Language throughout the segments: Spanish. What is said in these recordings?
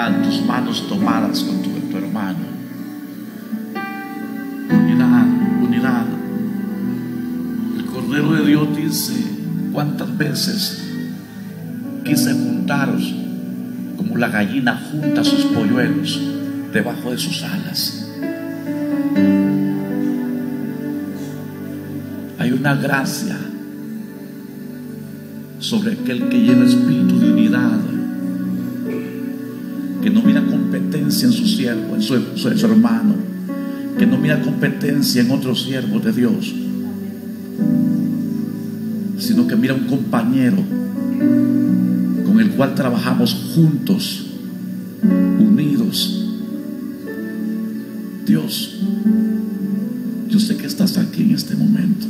unidad, tus manos tomadas con tu hermano. Unidad, unidad. El Cordero de Dios dice: cuántas veces quise juntaros como la gallina junta sus polluelos debajo de sus alas. Hay una gracia sobre aquel que lleva espíritu de unidad, que no mira competencia en su siervo, en su hermano, que no mira competencia en otros siervos de Dios, sino que mira un compañero con el cual trabajamos juntos, unidos. Dios, yo sé que estás aquí en este momento.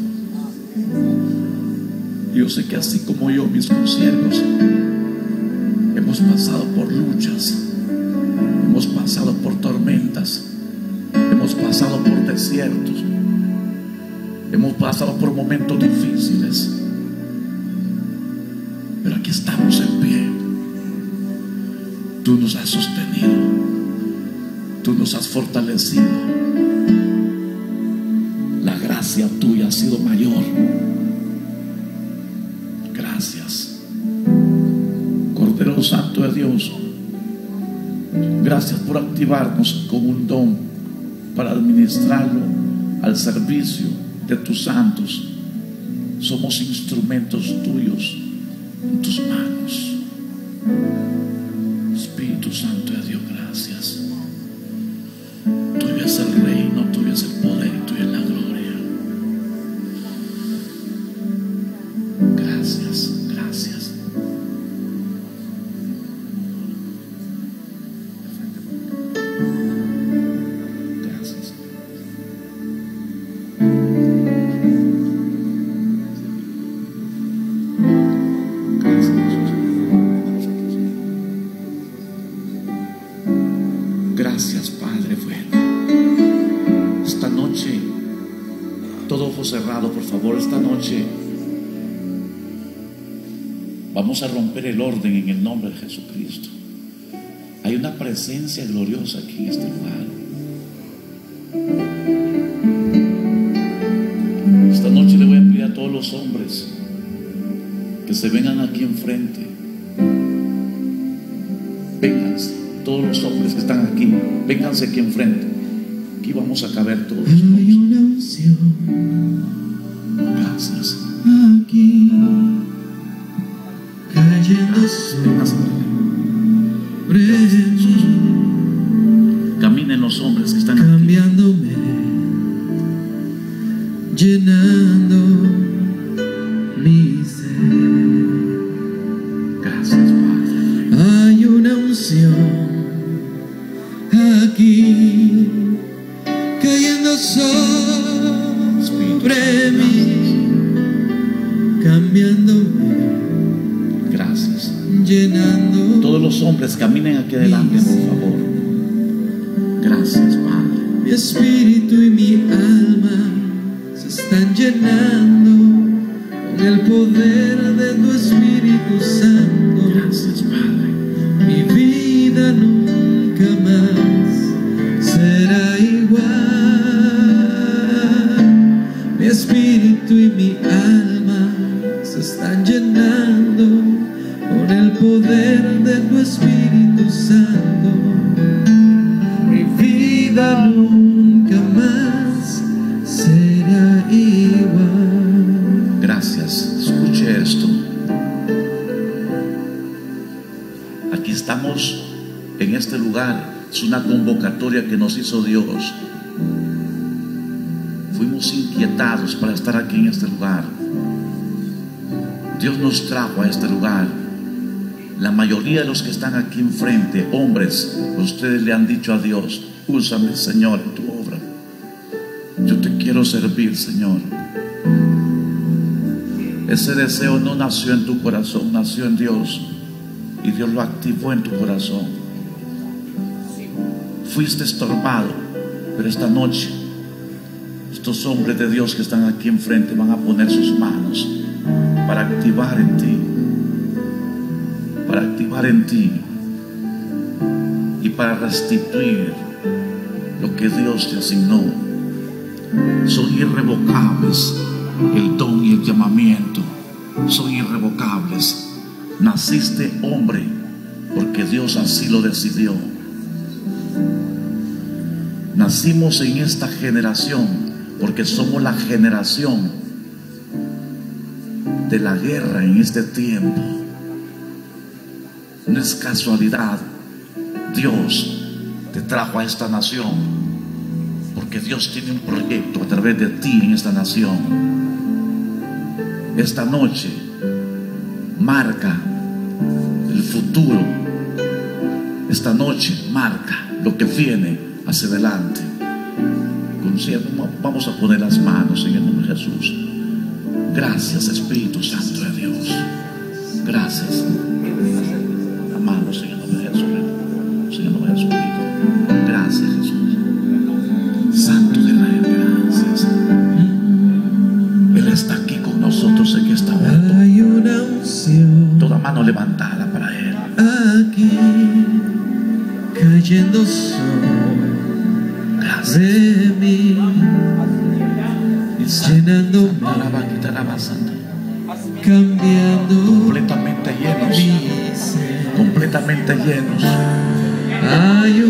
Yo sé que así como yo, mis consiervos, hemos pasado por luchas, hemos pasado por tormentas, hemos pasado por desiertos, hemos pasado por momentos difíciles, pero aquí estamos en pie. Tú nos has sostenido, tú nos has fortalecido. La gracia tuya ha sido mayor. Gracias, Cordero Santo de Dios. Gracias por activarnos con un don para administrarlo al servicio de tus santos. Somos instrumentos tuyos en tus manos. Espíritu Santo de Dios, gracias. Tuyo es el reino, tuyo es el poder, tuyo es la gloria. Gracias, gracias. Gracias. Gracias, Padre bueno. Esta noche, todo ojo cerrado, por favor. Esta noche vamos a romper el orden en el nombre de Jesucristo. Hay una presencia gloriosa aquí en este lugar. Esta noche le voy a pedir a todos los hombres que se vengan aquí enfrente. Vénganse, todos los hombres que están aquí, vénganse aquí enfrente. Aquí vamos a caber todos. Hay una unción Gracias. aquí cayendo sobre mí, Caminen los hombres que están aquí. cambiándome, llenando mi ser. Gracias, Padre. Hay una unción aquí cayendo sobre mí, cambiándome, Gracias. llenando. Todos los hombres caminen aquí adelante, por favor. Gracias, Padre. Mi espíritu y mi alma se están llenando con el poder de tu Espíritu Santo. Gracias, Padre. Mi vida nunca más será igual. Mi espíritu y mi alma se están llenando con el poder de tu Espíritu Santo. Mi vida nunca más será igual. Gracias. Escuche esto. Aquí estamos en este lugar. Es una convocatoria que nos hizo Dios. Fuimos inquietados para estar aquí en este lugar. Dios nos trajo a este lugar. La mayoría de los que están aquí enfrente, hombres, ustedes le han dicho a Dios: úsame, Señor, en tu obra. Yo te quiero servir, Señor. Ese deseo no nació en tu corazón, nació en Dios, y Dios lo activó en tu corazón. Fuiste estorbado, pero esta noche estos hombres de Dios que están aquí enfrente van a poner sus manos para activar en ti, para activar en ti para restituir lo que Dios te asignó. Son irrevocables el don y el llamamiento. Son irrevocables. Naciste hombre porque Dios así lo decidió. Nacimos en esta generación porque somos la generación de la guerra en este tiempo. No es casualidad. Dios te trajo a esta nación porque Dios tiene un proyecto a través de ti en esta nación. Esta noche marca el futuro. Esta noche marca lo que viene hacia adelante. Vamos a poner las manos en el nombre de Jesús. Gracias, Espíritu Santo de Dios. Gracias. Las manos en el nombre de Jesús. En el nombre de Jesucristo. Gracias, Jesús. Santo de Israel, gracias. Él está aquí con nosotros en esta hora. Hay una unción Toda mano levantada para Él. aquí cayendo sobre Gracias. mí, llenándome, cambiando Completamente llenos. mi ser. Completamente llenos. Hay